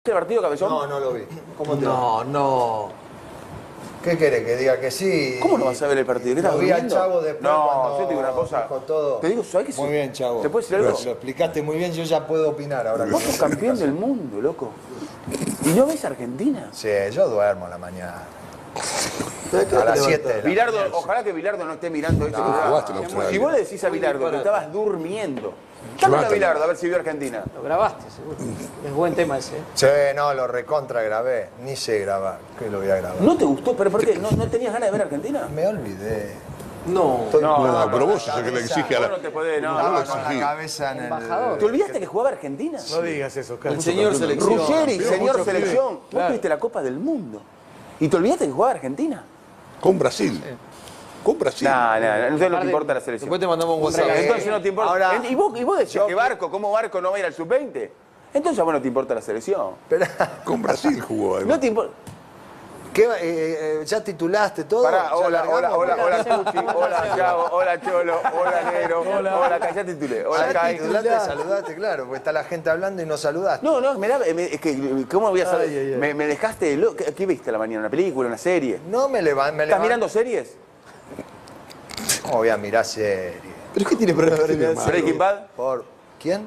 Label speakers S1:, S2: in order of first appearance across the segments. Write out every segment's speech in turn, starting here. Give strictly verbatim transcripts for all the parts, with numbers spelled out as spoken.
S1: ¿Este partido, Cabezón?
S2: No, no lo vi. ¿Cómo te
S3: No, no.
S2: ¿Qué querés? Que diga que sí.
S1: ¿Cómo no vas a ver el partido? ¿Qué estás
S2: Lo vi al
S1: durmiendo?
S2: Chavo después
S1: No,
S2: cuando
S1: yo te digo una cosa.
S2: dijo todo.
S1: Te digo, ¿sabes qué?
S2: Muy bien, Chavo.
S1: ¿Te puedo decir algo?
S2: Lo, lo explicaste muy bien, yo ya puedo opinar ahora.
S1: Vos sos campeón del mundo, loco. ¿Y no ves Argentina?
S2: Sí, yo duermo a la mañana. A las siete.
S1: Bilardo, ojalá que Bilardo no esté mirando esto.
S2: No,
S4: jugaste en Australia.
S1: Si vos le decís a Bilardo que estabas durmiendo, llámalo a Bilardo a ver si vio Argentina.
S3: Lo grabaste, seguro. Es buen tema ese, ¿eh?
S2: Sí, no, lo recontra grabé. Ni sé grabar. ¿Qué lo voy a grabar?
S1: ¿No te gustó? ¿Pero por qué? ¿No, no tenías ganas de ver Argentina?
S2: Me olvidé.
S3: No.
S2: Estoy-
S1: No,
S4: No,
S1: no,
S4: pero
S1: no,
S4: vos sos el que le exige a
S1: Vos
S4: la...
S1: no te podés, no,
S2: Estaba
S1: no,
S4: lo
S2: con la
S4: exigí.
S2: cabeza en el...
S3: Embajador.
S1: ¿Te olvidaste que jugaba Argentina?
S5: No digas eso, Carlos.
S3: El señor selección.
S1: Ruggeri,
S5: Vio
S1: señor
S5: muchos
S1: selección.
S5: pibes.
S1: Vos
S5: Claro.
S1: tuviste la Copa del Mundo. ¿Y te olvidaste que jugaba Argentina?
S4: Con Brasil. Con Brasil.
S1: No, no, no, entonces no
S3: Par
S1: te
S3: de-
S1: importa la selección.
S3: Después te mandamos un WhatsApp.
S2: regalo.
S1: Entonces no te importa.
S2: Ahora-
S1: ¿Y vos, y vos decís
S2: yo-
S1: que Barco, cómo Barco no va a ir al sub veinte? Entonces a vos no te importa la selección.
S2: Espera,
S4: Con Brasil jugó. además.
S1: No te importa.
S2: ¿qué, eh, eh, ¿ya titulaste todo?
S1: Pará,
S2: ¿Ya
S1: hola, hola,
S2: largamos?
S1: hola, hola, Cuchi, hola, Chavo, hola, Cholo, hola, Negro, hola, Ca- ya titulé, hola,
S2: Ya
S1: Kai.
S2: titulaste, saludaste, claro, porque está la gente hablando y no saludaste.
S1: No, no, me da, me- es que, ¿cómo voy a saber?
S5: Ay, ay, ay.
S1: Me, me dejaste, lo- ¿qué, qué viste a la mañana? ¿Una película, una serie?
S2: No me levanto. Me
S1: ¿Estás
S2: levan-
S1: mirando series?
S2: ¿Cómo voy a mirar serie?
S3: ¿Pero qué tiene para ver en
S1: Breaking Bad,
S2: ¿Por quién?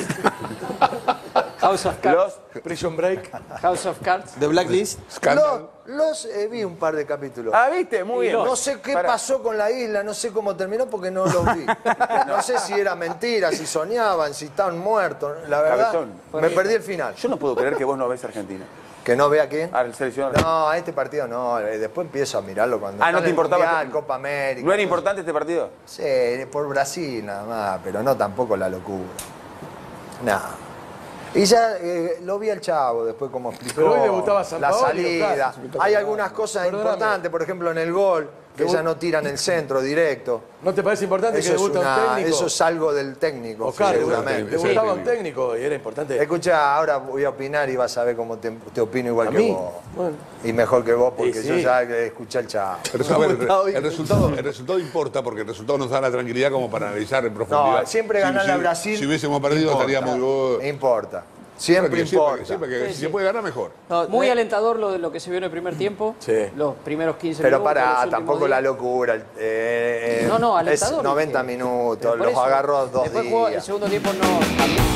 S3: House of Cards.
S1: Los...
S5: Prison Break.
S3: House of Cards. The Blacklist.
S4: Scandal.
S2: Los, los eh, vi un par de capítulos.
S1: Ah, ¿viste? Muy bien.
S2: No sé qué
S1: Pará.
S2: pasó con la isla, no sé cómo terminó porque no los vi. No sé si era mentira, si soñaban, si estaban muertos. La verdad,
S1: Cabezón.
S2: me perdí el final.
S1: Yo no puedo creer que vos no ves Argentina.
S2: ¿Que no vea quién?
S1: Al seleccionado.
S2: No, a este partido no. eh, Después empiezo a mirarlo cuando
S1: Ah,
S2: está
S1: ¿no
S2: en
S1: te
S2: el
S1: importaba?
S2: Mundial, Copa América.
S1: ¿No era importante este partido?
S2: Sí, por Brasil nada más, pero no tampoco la locura. Nada. Y ya eh, lo vi al Chavo después como explicó
S5: Pero hoy debutaba San
S2: la
S5: Paoli,
S2: salida.
S5: Oscar.
S2: Hay algunas cosas
S5: Perdóname.
S2: importantes, por ejemplo en el gol, que
S5: Debut-
S2: ya no tiran el centro directo.
S5: ¿No te parece importante
S2: Eso
S5: que
S2: es,
S5: debuta un
S2: una-
S5: técnico?
S2: eso es algo del técnico,
S5: Oscar,
S2: seguramente.
S4: Ese es el
S5: debutaba un
S4: técnico.
S5: técnico y era importante.
S2: Escucha, ahora voy a opinar y vas a ver cómo te, te opino igual
S5: ¿A
S2: que
S5: mí?
S2: vos.
S5: Bueno.
S2: Y mejor que vos, porque
S5: Sí,
S2: yo
S5: sí.
S2: ya escuché al Chavo.
S4: Pero, a ver, el, resultado, el resultado importa porque el resultado nos da la tranquilidad como para analizar en profundidad.
S2: No, siempre
S4: Si-
S2: ganarle
S4: si-
S2: a Brasil.
S4: Si hubiésemos perdido
S2: importa.
S4: estaríamos... oh,
S2: Importa. Siempre
S4: siempre,
S2: importa.
S4: siempre que si se puede ganar, mejor.
S3: No, muy alentador lo de lo que se vio en el primer tiempo.
S5: Sí.
S3: Los primeros quince
S2: Pero
S3: minutos.
S2: para
S3: los últimos
S2: tampoco la
S3: diez.
S2: locura. eh, eh,
S3: No, no,
S2: es
S3: alentador.
S2: noventa
S3: dije.
S2: minutos,
S3: Por
S2: los
S3: eso,
S2: agarró dos
S3: Después jugó el
S2: días.
S3: segundo tiempo no.